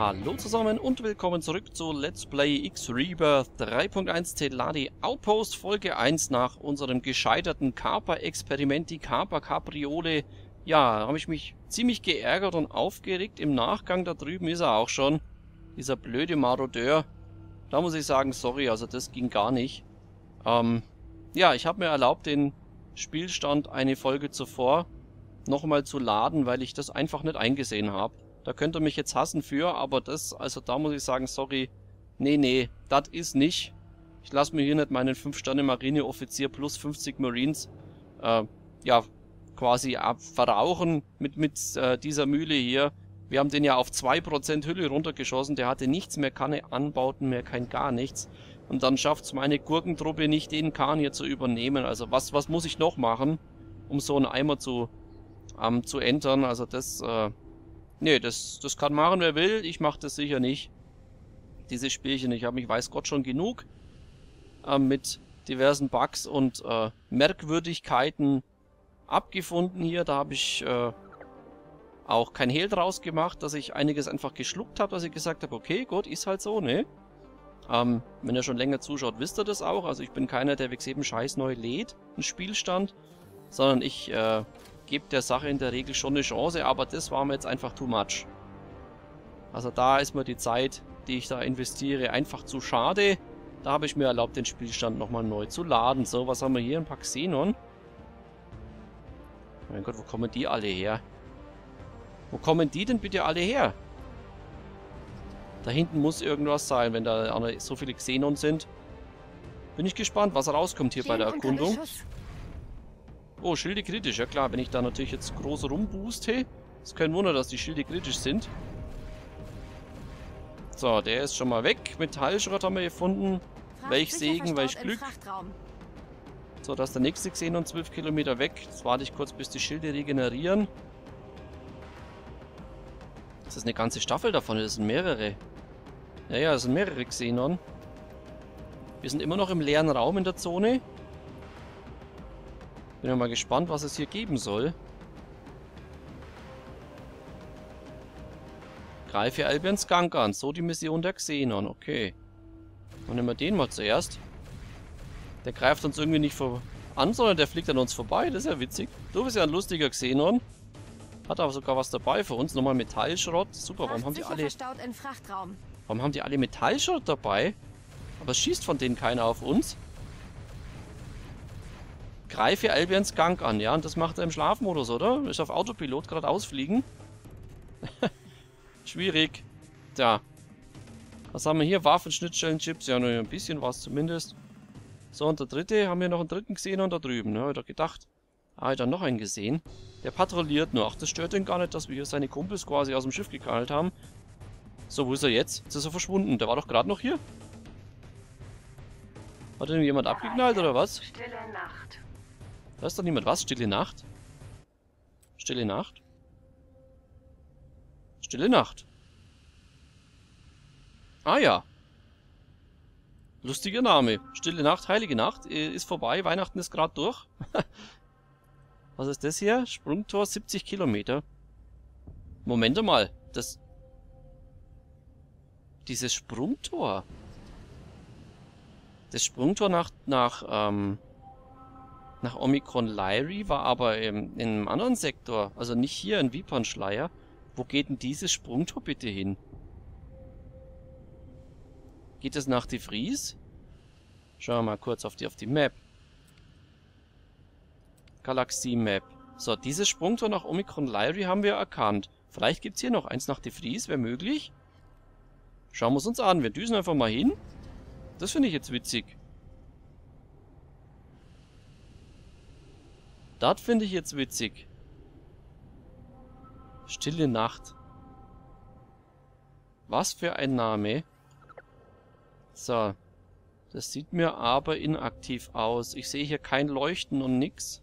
Hallo zusammen und willkommen zurück zu Let's Play X-Rebirth 3.1 Teladi Outpost Folge 1 nach unserem gescheiterten Kaper-Experiment, die Kaper-Kapriole. Ja, da habe ich mich ziemlich geärgert und aufgeregt. Im Nachgang, da drüben ist er auch schon, dieser blöde Marodeur. Da muss ich sagen, sorry, also das ging gar nicht. Ja, ich habe mir erlaubt, den Spielstand eine Folge zuvor nochmal zu laden, weil ich das einfach nicht eingesehen habe. Da könnt ihr mich jetzt hassen für, aber das, also da muss ich sagen, sorry. Nee, das ist nicht. Ich lasse mir hier nicht meinen 5-Sterne-Marine-Offizier plus 50 Marines, ja, quasi verrauchen mit dieser Mühle hier. Wir haben den ja auf 2% Hülle runtergeschossen, der hatte nichts mehr, keine Anbauten mehr, kein gar nichts. Und dann schafft es meine Gurkentruppe nicht, den Kahn hier zu übernehmen. Also was muss ich noch machen, um so einen Eimer zu entern? Also das, nee, das kann machen, wer will. Ich mache das sicher nicht. Dieses Spielchen. Ich habe mich, weiß Gott, schon genug mit diversen Bugs und Merkwürdigkeiten abgefunden hier. Da habe ich auch kein Hehl draus gemacht, dass ich einiges einfach geschluckt habe, dass ich gesagt habe, okay, gut, ist halt so, ne? Wenn ihr schon länger zuschaut, wisst ihr das auch. Also ich bin keiner, der wegen jedem Scheiß neu lädt, einen Spielstand, sondern ich gebe der Sache in der Regel schon eine Chance, aber das war mir jetzt einfach too much. Also da ist mir die Zeit, die ich da investiere, einfach zu schade. Da habe ich mir erlaubt, den Spielstand nochmal neu zu laden. So, was haben wir hier? Ein paar Xenon. Mein Gott, wo kommen die alle her? Wo kommen die denn bitte alle her? Da hinten muss irgendwas sein, wenn da so viele Xenon sind. Bin ich gespannt, was rauskommt hier bei der Erkundung. Oh, Schilde kritisch, ja klar, wenn ich da natürlich jetzt groß rumbooste, ist kein Wunder, dass die Schilde kritisch sind. So, der ist schon mal weg. Metallschrott haben wir gefunden. Welch Segen, welch Glück. So, da ist der nächste Xenon 12 Kilometer weg. Jetzt warte ich kurz, bis die Schilde regenerieren. Das ist eine ganze Staffel davon, das sind mehrere. Ja, das sind mehrere Xenon. Wir sind immer noch im leeren Raum in der Zone. Bin ja mal gespannt, was es hier geben soll. Greife Albions Gang an. So die Mission der Xenon. Okay. Dann nehmen wir den mal zuerst. Der greift uns irgendwie nicht an, sondern der fliegt an uns vorbei. Das ist ja witzig. Du bist ja ein lustiger Xenon. Hat aber sogar was dabei für uns. Nochmal Metallschrott. Super, warum haben die alle... Warum haben die alle Metallschrott dabei? Aber es schießt von denen keiner auf uns. Greife Albions Gang an, ja, und das macht er im Schlafmodus, oder? Ist auf Autopilot gerade ausfliegen. Schwierig. Tja. Was haben wir hier? Waffenschnittstellen-Chips, ja, nur ein bisschen was zumindest. So, und der dritte, haben wir noch einen dritten Xenon da drüben, ne? Hab ich doch gedacht. Ah, dann noch einen gesehen. Der patrouilliert nur. Ach, das stört ihn gar nicht, dass wir hier seine Kumpels quasi aus dem Schiff geknallt haben. So, wo ist er jetzt? Jetzt ist er verschwunden. Der war doch gerade noch hier. Hat denn jemand abgeknallt, oder was? Stille Nacht. Da ist doch niemand. Was? Stille Nacht? Stille Nacht? Stille Nacht. Ah ja. Lustiger Name. Stille Nacht, Heilige Nacht. Ist vorbei. Weihnachten ist gerade durch. Was ist das hier? Sprungtor 70 Kilometer. Moment mal. Dieses Sprungtor. Das Sprungtor nach Omikron Lyri war aber in einem anderen Sektor. Also nicht hier in Wiepernschleier. Wo geht denn dieses Sprungtor bitte hin? Geht es nach De Vries? Schauen wir mal kurz auf die Map. Galaxie-Map. So, dieses Sprungtor nach Omikron Lyri haben wir erkannt. Vielleicht gibt es hier noch eins nach De Vries, wäre möglich. Schauen wir es uns an. Wir düsen einfach mal hin. Das finde ich jetzt witzig. Das finde ich jetzt witzig. Stille Nacht. Was für ein Name. So. Das sieht mir aber inaktiv aus. Ich sehe hier kein Leuchten und nix.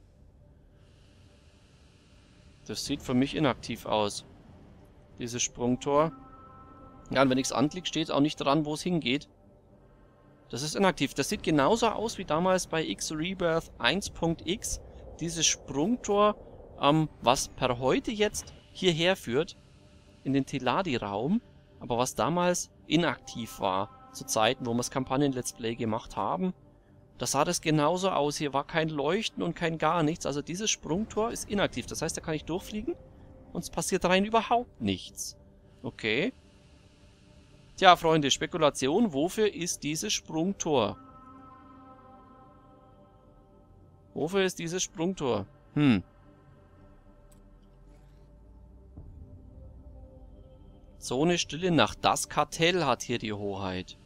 Das sieht für mich inaktiv aus. Dieses Sprungtor. Ja, und wenn ich es anklicke, steht auch nicht dran, wo es hingeht. Das ist inaktiv. Das sieht genauso aus wie damals bei X-Rebirth 1.x. Dieses Sprungtor, was per heute jetzt hierher führt, in den Teladi-Raum. Aber was damals inaktiv war, zu Zeiten, wo wir das Kampagnen-Let's Play gemacht haben, da sah das genauso aus. Hier war kein Leuchten und kein gar nichts. Also dieses Sprungtor ist inaktiv. Das heißt, da kann ich durchfliegen und es passiert rein überhaupt nichts. Okay. Tja, Freunde, Spekulation. Wofür ist dieses Sprungtor? Wofür ist dieses Sprungtor? Zone Stille Nacht. Das Kartell hat hier die Hoheit.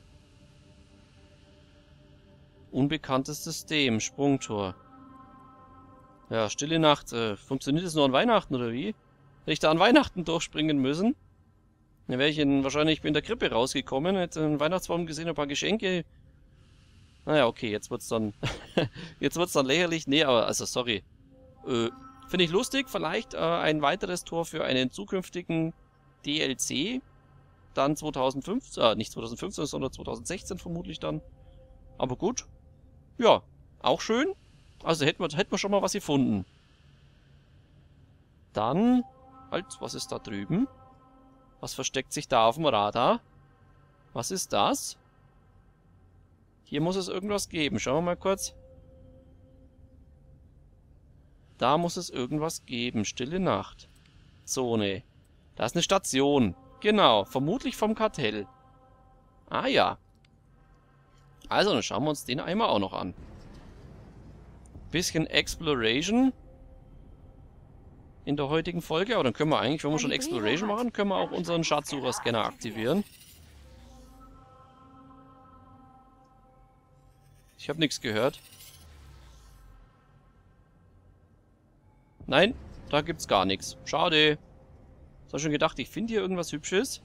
Unbekanntes System. Sprungtor. Ja, Stille Nacht. Funktioniert das nur an Weihnachten, oder wie? Hätte ich da an Weihnachten durchspringen müssen? Dann wäre ich wahrscheinlich in der Krippe rausgekommen, hätte einen Weihnachtsbaum gesehen, ein paar Geschenke. Naja, okay, jetzt wird's dann... jetzt wird's dann lächerlich. Nee, aber, also, sorry. Finde ich lustig. Vielleicht ein weiteres Tor für einen zukünftigen DLC. Dann 2015, nicht 2015, sondern 2016 vermutlich dann. Aber gut. Ja, auch schön. Also hätten wir schon mal was gefunden. Dann, halt, was ist da drüben? Was versteckt sich da auf dem Radar? Was ist das? Hier muss es irgendwas geben. Schauen wir mal kurz. Da muss es irgendwas geben. Stille Nacht. Zone. Da ist eine Station. Genau, vermutlich vom Kartell. Ah ja. Also, dann schauen wir uns den einmal auch noch an. Bisschen Exploration in der heutigen Folge. Aber dann können wir eigentlich, wenn wir schon Exploration machen, können wir auch unseren Schatzsucher-Scanner aktivieren. Ich habe nichts gehört. Nein, da gibt's gar nichts. Schade. Ich habe schon gedacht, ich finde hier irgendwas Hübsches.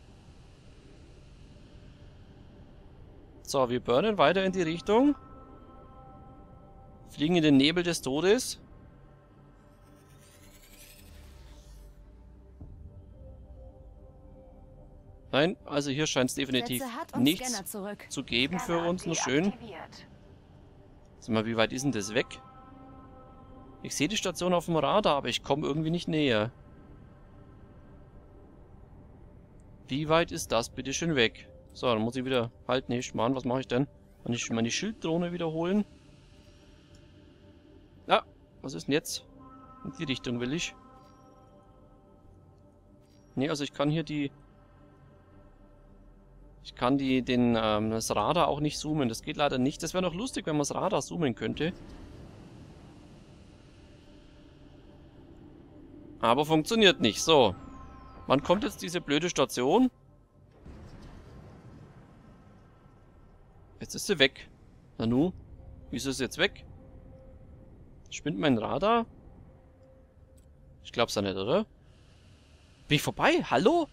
So, wir burnen weiter in die Richtung. Fliegen in den Nebel des Todes. Nein, also hier scheint es definitiv nichts zu geben für uns. Nur schön. Sag mal, wie weit ist denn das weg? Ich sehe die Station auf dem Radar, aber ich komme irgendwie nicht näher. Wie weit ist das bitte schön weg? So, dann muss ich wieder... Halt, nee, Schmarrn, was mache ich denn? Kann ich meine Schilddrohne wiederholen? Ja, was ist denn jetzt? In die Richtung will ich. Nee, also ich kann hier die... Ich kann das Radar auch nicht zoomen. Das geht leider nicht. Das wäre noch lustig, wenn man das Radar zoomen könnte. Aber funktioniert nicht. So. Wann kommt jetzt diese blöde Station? Jetzt ist sie weg. Nanu, wieso ist sie jetzt weg? Spinnt mein Radar? Ich glaub's ja nicht, oder? Bin ich vorbei? Hallo?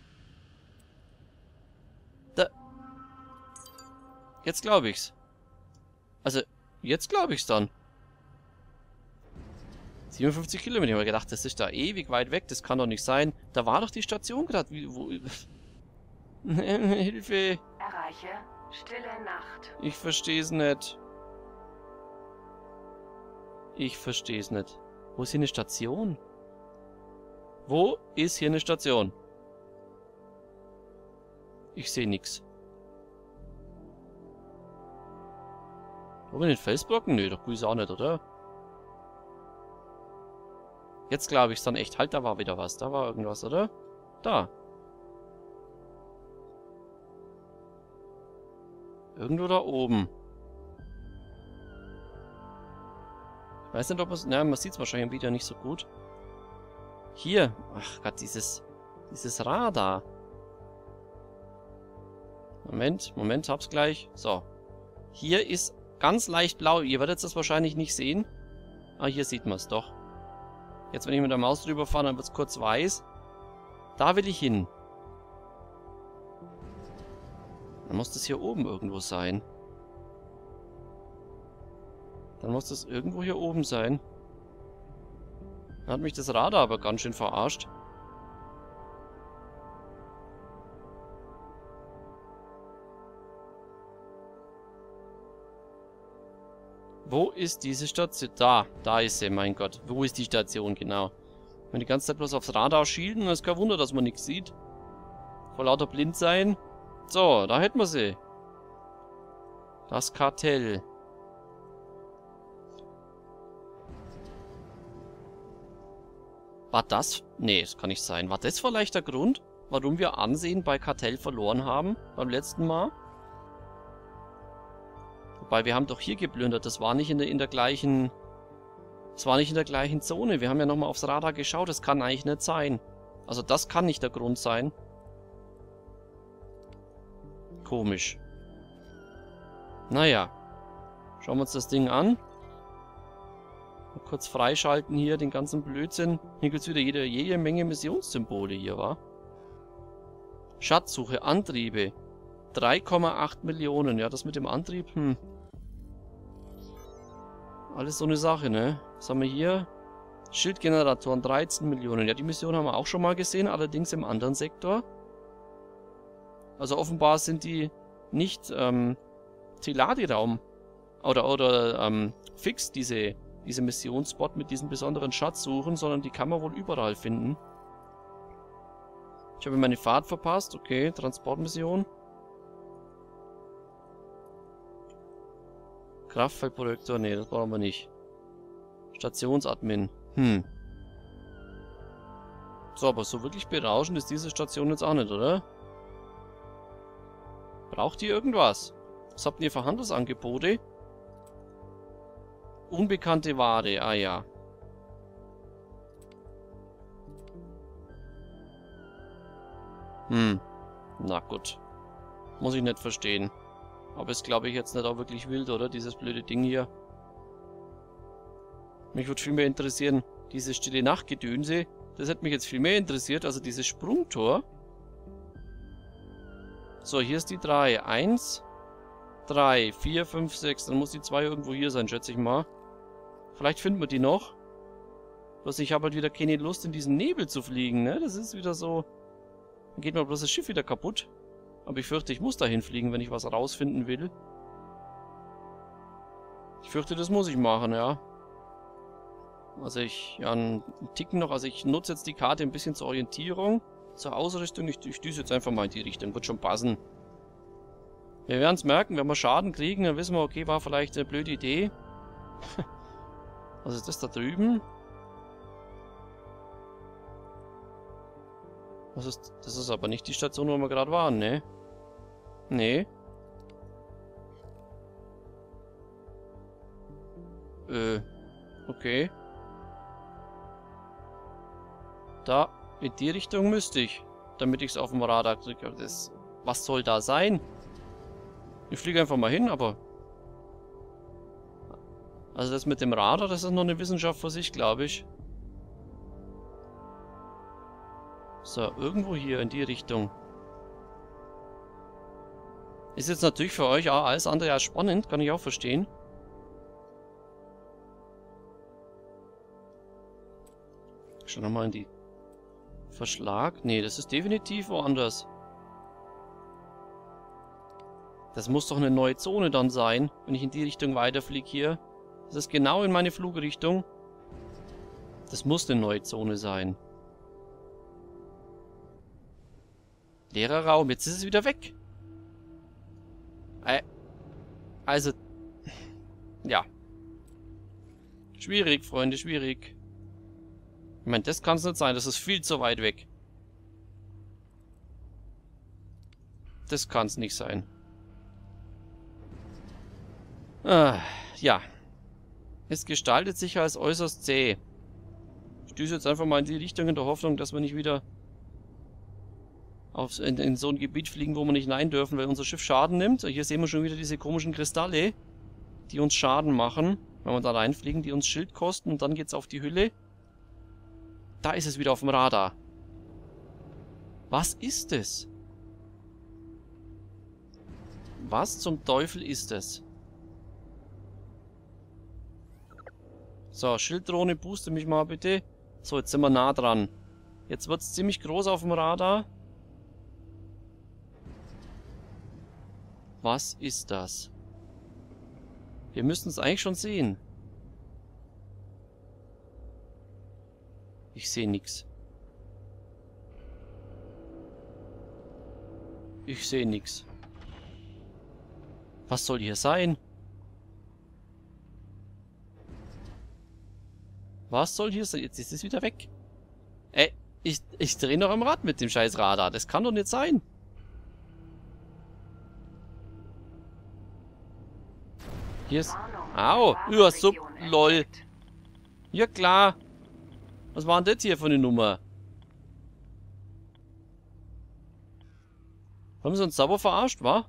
Da. Jetzt glaube ich's. Also, jetzt glaube ich's dann. 57 Kilometer. Ich habe mir gedacht, das ist da ewig weit weg. Das kann doch nicht sein. Da war doch die Station gerade. Hilfe. Erreiche stille Nacht. Ich verstehe es nicht. Ich verstehe es nicht. Wo ist hier eine Station? Wo ist hier eine Station? Ich sehe nichts. Oben in den Felsblocken? Nö, doch grüß auch nicht, oder? Jetzt glaube ich es dann echt. Halt, da war wieder was. Da war irgendwas, oder? Da. Irgendwo da oben. Ich weiß nicht, ob es... Na, man sieht es wahrscheinlich im Video nicht so gut. Hier. Ach Gott, dieses Radar. Moment, hab's gleich. So. Hier ist ganz leicht blau. Ihr werdet das wahrscheinlich nicht sehen. Ah, hier sieht man es doch. Jetzt, wenn ich mit der Maus drüber fahre, dann wird es kurz weiß. Da will ich hin. Dann muss das hier oben irgendwo sein. Dann muss das irgendwo hier oben sein. Dann hat mich das Radar aber ganz schön verarscht. Wo ist diese Station? Da ist sie, mein Gott. Wo ist die Station, genau? Wenn die ganze Zeit bloß aufs Radar schielen, dann ist kein Wunder, dass man nichts sieht. Vor lauter blind sein. So, da hätten wir sie. Das Kartell. War das... Nee, das kann nicht sein. War das vielleicht der Grund, warum wir Ansehen bei Kartell verloren haben beim letzten Mal? Wobei, wir haben doch hier geplündert. Das war nicht in der gleichen... Das war nicht in der gleichen Zone. Wir haben ja nochmal aufs Radar geschaut. Das kann eigentlich nicht sein. Also das kann nicht der Grund sein. Komisch. Naja. Schauen wir uns das Ding an. Mal kurz freischalten hier, den ganzen Blödsinn. Hier gibt es wieder jede Menge Missionssymbole hier, wa? Schatzsuche, Antriebe. 3,8 Millionen. Ja, das mit dem Antrieb, alles so eine Sache, ne? Was haben wir hier? Schildgeneratoren, 13 Millionen. Ja, die Mission haben wir auch schon mal gesehen, allerdings im anderen Sektor. Also offenbar sind die nicht Teladi-Raum oder fix, diese Missionsspot mit diesen besonderen Schatzsuchen, sondern die kann man wohl überall finden. Ich habe meine Fahrt verpasst. Okay, Transportmission. Kraftfeldprojektor, nee, das brauchen wir nicht. Stationsadmin. So, aber so wirklich berauschend ist diese Station jetzt auch nicht, oder? Braucht ihr irgendwas? Was habt ihr für Handelsangebote? Unbekannte Ware, ah ja. Na gut. Muss ich nicht verstehen. Aber ist, glaube ich, jetzt nicht auch wirklich wild, oder? Dieses blöde Ding hier. Mich würde viel mehr interessieren, dieses stille Nachtgedönse. Das hätte mich jetzt viel mehr interessiert, also dieses Sprungtor. So, hier ist die 3. 1, 3, 4, 5, 6. Dann muss die 2 irgendwo hier sein, schätze ich mal. Vielleicht finden wir die noch. Bloß ich habe halt wieder keine Lust, in diesen Nebel zu fliegen, ne? Das ist wieder so... Dann geht mir bloß das Schiff wieder kaputt. Aber ich fürchte, ich muss dahin fliegen, wenn ich was rausfinden will. Ich fürchte, das muss ich machen, ja. Also ja, einen Ticken noch. Also ich nutze jetzt die Karte ein bisschen zur Orientierung, zur Ausrüstung. Ich düse jetzt einfach mal in die Richtung. Wird schon passen. Wir werden es merken, wenn wir Schaden kriegen, dann wissen wir, okay, war vielleicht eine blöde Idee. Was ist das da drüben? Das ist aber nicht die Station, wo wir gerade waren, ne? Nee. Okay. Da, in die Richtung müsste ich, damit ich es auf dem Radar kriege. Was soll da sein? Ich fliege einfach mal hin, aber... Also das mit dem Radar, das ist noch eine Wissenschaft für sich, glaube ich. So, irgendwo hier in die Richtung. Ist jetzt natürlich für euch auch alles andere als spannend, kann ich auch verstehen. Schon nochmal in die... Verschlag? Nee, das ist definitiv woanders. Das muss doch eine neue Zone dann sein, wenn ich in die Richtung weiterfliege hier. Das ist genau in meine Flugrichtung. Das muss eine neue Zone sein. Leerer Raum, jetzt ist es wieder weg. Also... Ja. Schwierig, Freunde, schwierig. Ich meine, das kann es nicht sein, das ist viel zu weit weg. Das kann es nicht sein. Ja. Es gestaltet sich als äußerst zäh. Ich düse jetzt einfach mal in die Richtung in der Hoffnung, dass wir nicht wieder in so ein Gebiet fliegen, wo wir nicht rein dürfen, weil unser Schiff Schaden nimmt. Hier sehen wir schon wieder diese komischen Kristalle, die uns Schaden machen, wenn wir da reinfliegen, die uns Schild kosten und dann geht's auf die Hülle. Da ist es wieder auf dem Radar. Was ist es? Was zum Teufel ist es? So, Schilddrohne, booste mich mal bitte. So, jetzt sind wir nah dran. Jetzt wird es ziemlich groß auf dem Radar. Was ist das? Wir müssen es eigentlich schon sehen. Ich sehe nichts. Ich sehe nichts. Was soll hier sein? Was soll hier sein? Jetzt ist es wieder weg. Ey, ich drehe noch am Rad mit dem scheiß Radar. Das kann doch nicht sein. Hier ist... Au! Ja, so... Lol. Ja, klar. Was war denn das hier für eine Nummer? Haben sie uns sauber verarscht, wa?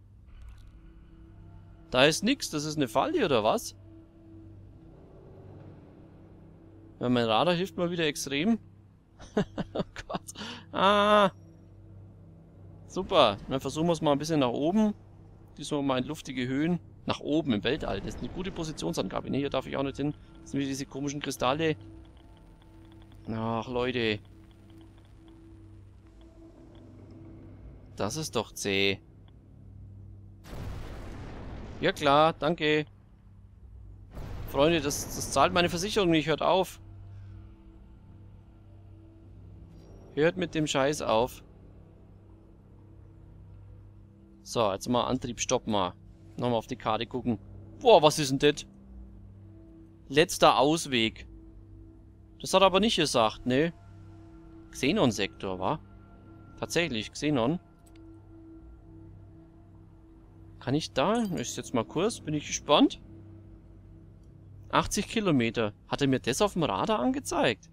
Da ist nix. Das ist eine Falle, oder was? Ja, mein Radar hilft mal wieder extrem. Oh Gott. Ah. Super. Dann versuchen wir es mal ein bisschen nach oben. Diesmal mal in luftige Höhen. Nach oben im Weltall. Das ist eine gute Positionsangabe. Ne, hier darf ich auch nicht hin. Das sind wieder diese komischen Kristalle. Ach, Leute. Das ist doch zäh. Ja klar, danke. Freunde, das zahlt meine Versicherung nicht. Hört auf. Hört mit dem Scheiß auf. So, jetzt mal Antrieb stoppen mal. Nochmal auf die Karte gucken. Boah, was ist denn das? Letzter Ausweg. Das hat er aber nicht gesagt, ne? Xenon-Sektor, wa? Tatsächlich, Xenon. Kann ich da? Ich setze mal Kurs, bin ich gespannt. 80 Kilometer. Hat er mir das auf dem Radar angezeigt?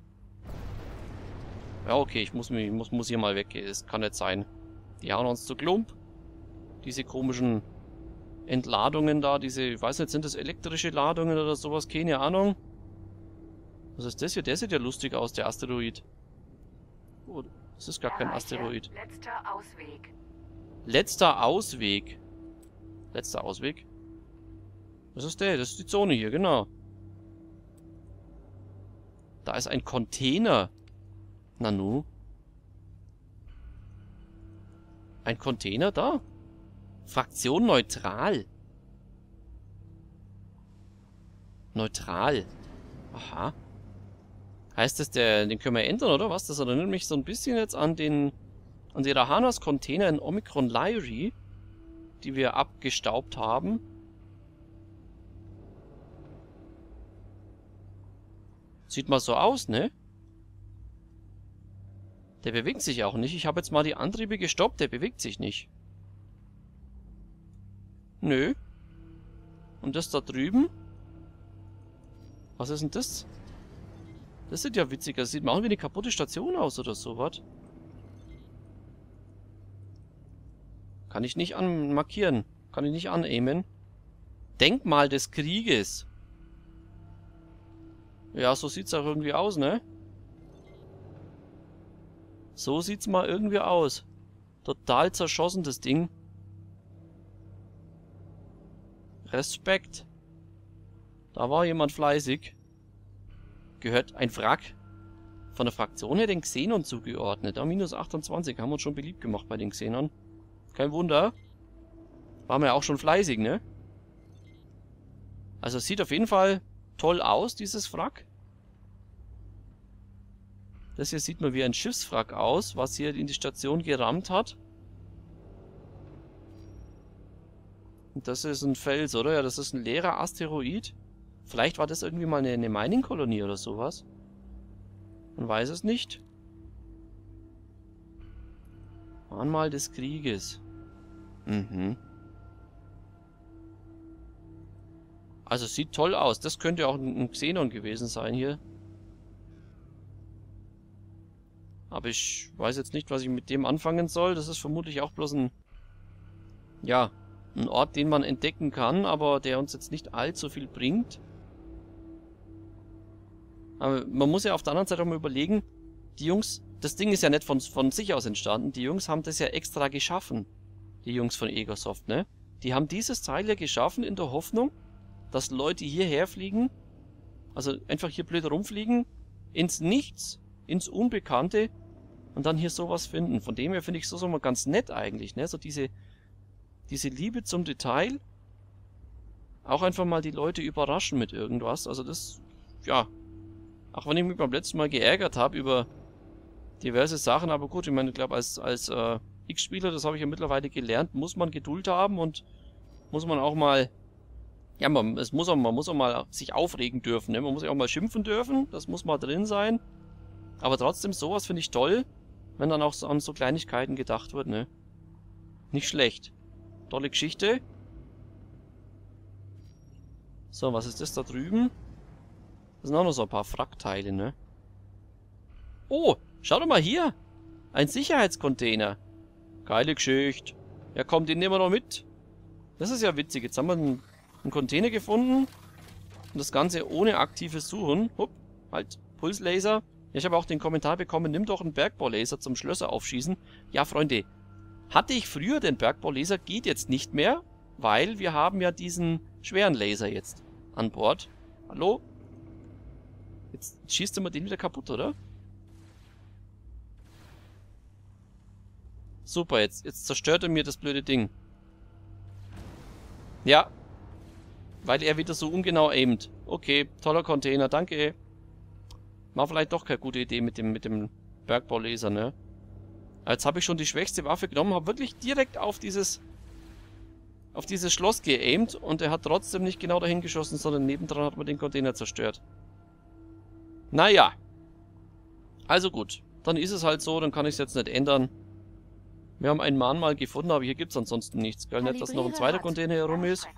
Ja, okay, ich muss hier mal weg. Das kann nicht sein. Die hauen uns zu Klump. Diese komischen Entladungen da, diese, ich weiß nicht, sind das elektrische Ladungen oder sowas? Keine Ahnung. Was ist das hier? Der sieht ja lustig aus, der Asteroid. Oh, das ist gar kein Asteroid. Letzter Ausweg. Letzter Ausweg. Letzter Ausweg? Was ist der? Das ist die Zone hier, genau. Da ist ein Container. Nanu. Ein Container da? Fraktion neutral. Neutral. Aha. Heißt das, den können wir ändern, oder was? Das erinnert mich so ein bisschen jetzt an die Rahanas-Container in Omicron Lyri, die wir abgestaubt haben. Sieht mal so aus, ne? Der bewegt sich auch nicht. Ich habe jetzt mal die Antriebe gestoppt, der bewegt sich nicht. Nö. Und das da drüben? Was ist denn das? Das sieht ja witzig aus. Das sieht mal auch wie eine kaputte Station aus oder sowas. Kann ich nicht markieren. Kann ich nicht anaimen. Denkmal des Krieges. Ja, so sieht's auch irgendwie aus, ne? So sieht's mal irgendwie aus. Total zerschossen, das Ding. Respekt. Da war jemand fleißig. Gehört ein Wrack von der Fraktion her den Xenon zugeordnet. Minus 28 haben wir uns schon beliebt gemacht bei den Xenon. Kein Wunder. Waren wir ja auch schon fleißig, ne? Also es sieht auf jeden Fall toll aus, dieses Wrack. Das hier sieht mal wie ein Schiffswrack aus, was hier in die Station gerammt hat. Und das ist ein Fels, oder? Ja, das ist ein leerer Asteroid. Vielleicht war das irgendwie mal eine Mining-Kolonie oder sowas. Man weiß es nicht. Mahnmal des Krieges. Mhm. Also sieht toll aus. Das könnte auch ein Xenon gewesen sein hier. Aber ich weiß jetzt nicht, was ich mit dem anfangen soll. Das ist vermutlich auch bloß ein... Ja, ein Ort, den man entdecken kann, aber der uns jetzt nicht allzu viel bringt. Aber man muss ja auf der anderen Seite auch mal überlegen, die Jungs, das Ding ist ja nicht von sich aus entstanden, die Jungs haben das ja extra geschaffen. Die Jungs von Egosoft, ne? Die haben dieses Teil ja geschaffen in der Hoffnung, dass Leute hierher fliegen, also einfach hier blöd rumfliegen, ins Nichts, ins Unbekannte und dann hier sowas finden. Von dem her finde ich so mal ganz nett eigentlich, ne? So diese Liebe zum Detail. Auch einfach mal die Leute überraschen mit irgendwas. Also das, ja. Auch wenn ich mich beim letzten Mal geärgert habe über diverse Sachen, aber gut, ich meine, ich glaube, als X-Spieler, das habe ich ja mittlerweile gelernt, muss man Geduld haben und muss man auch mal, ja, man muss auch mal sich aufregen dürfen, ne? Man muss ja auch mal schimpfen dürfen, das muss mal drin sein. Aber trotzdem, sowas finde ich toll, wenn dann auch so an so Kleinigkeiten gedacht wird, ne? Nicht schlecht. Tolle Geschichte. So, was ist das da drüben? Das sind auch noch so ein paar Wrackteile, ne? Oh, schau doch mal hier. Ein Sicherheitscontainer. Geile Geschichte. Ja komm, den nehmen wir noch mit. Das ist ja witzig. Jetzt haben wir einen Container gefunden. Und das Ganze ohne aktives Suchen. Hup, halt, Pulslaser. Ja, ich habe auch den Kommentar bekommen, nimm doch einen Bergbaulaser zum Schlösser aufschießen. Ja, Freunde, hatte ich früher den Bergbaulaser, geht jetzt nicht mehr, weil wir haben ja diesen schweren Laser jetzt an Bord. Hallo? Jetzt schießt immer den wieder kaputt, oder? Super, jetzt zerstört er mir das blöde Ding. Ja. Weil er wieder so ungenau aimt. Okay, toller Container, danke. War vielleicht doch keine gute Idee mit dem Bergbaulaser, ne? Jetzt habe ich schon die schwächste Waffe genommen, habe wirklich direkt auf dieses Schloss geaimt und er hat trotzdem nicht genau dahin geschossen, sondern nebendran hat man den Container zerstört. Naja. Also gut, dann ist es halt so, dann kann ich es jetzt nicht ändern. Wir haben ein Mahnmal gefunden, aber hier gibt es ansonsten nichts. Gell, nicht, dass noch ein zweiter Container herum ist.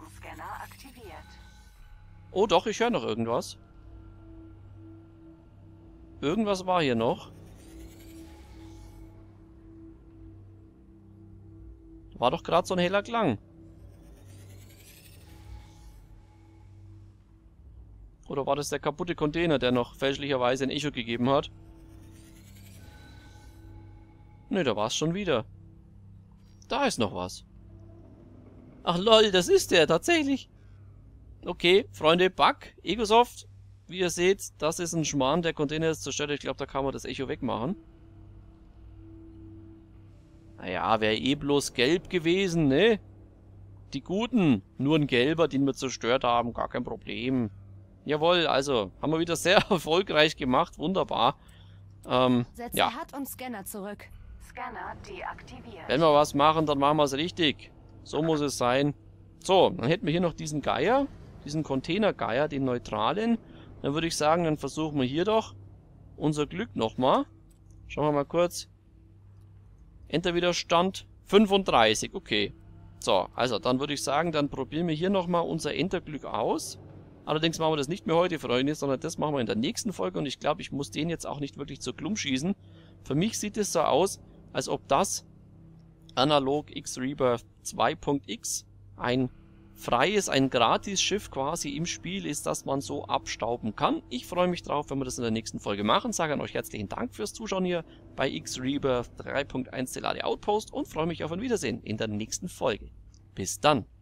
Oh doch, ich höre noch irgendwas. Irgendwas war hier noch. War doch gerade so ein heller Klang. Oder war das der kaputte Container, der noch fälschlicherweise ein Echo gegeben hat? Ne, da war es schon wieder. Da ist noch was. Ach lol, das ist der, tatsächlich. Okay, Freunde, Bug, Egosoft. Wie ihr seht, das ist ein Schmarrn, der Container ist zerstört. Ich glaube, da kann man das Echo wegmachen. Naja, wäre eh bloß gelb gewesen, ne? Die Guten. Nur ein gelber, den wir zerstört haben, gar kein Problem. Jawohl, also, haben wir wieder sehr erfolgreich gemacht. Wunderbar. Setze Hard und Scanner zurück. Scanner deaktiviert. Wenn wir was machen, dann machen wir es richtig. So muss es sein. So, dann hätten wir hier noch diesen Geier. Diesen Container-Geier, den neutralen. Dann würde ich sagen, dann versuchen wir hier doch unser Glück nochmal. Schauen wir mal kurz. Enterwiderstand 35, okay. So, also dann würde ich sagen, dann probieren wir hier nochmal unser Enterglück aus. Allerdings machen wir das nicht mehr heute, Freunde, sondern das machen wir in der nächsten Folge. Und ich glaube, ich muss den jetzt auch nicht wirklich zur Klum schießen. Für mich sieht es so aus, als ob das Analog X Rebirth 2.x ein freies, ein Gratis-Schiff quasi im Spiel ist, das man so abstauben kann. Ich freue mich drauf, wenn wir das in der nächsten Folge machen. Sage an euch herzlichen Dank fürs Zuschauen hier bei X Rebirth 3.1 Stellari Outpost und freue mich auf ein Wiedersehen in der nächsten Folge. Bis dann!